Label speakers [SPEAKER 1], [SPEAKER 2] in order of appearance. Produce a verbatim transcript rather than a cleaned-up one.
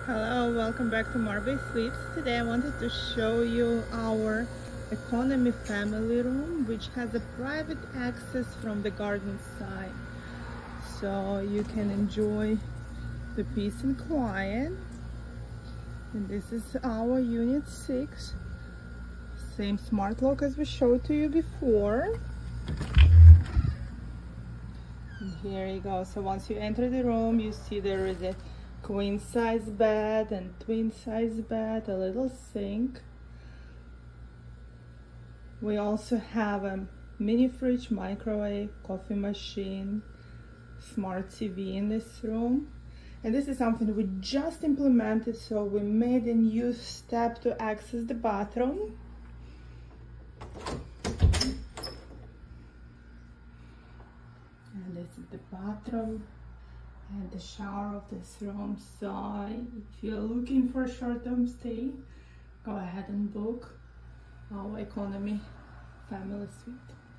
[SPEAKER 1] Hello, welcome back to Marby Suites. Today I wanted to show you our economy family room, which has a private access from the garden side, so you can enjoy the peace and quiet. And this is our unit six, same smart lock as we showed to you before. And here you go. So once you enter the room, you see there is a queen size bed and twin size bed, a little sink. We also have a mini fridge, microwave, coffee machine, smart T V in this room. And this is something we just implemented, so we made a new step to access the bathroom. And this is the bathroom and the shower of this room. So if you're looking for a short-term stay, go ahead and book our economy family suite.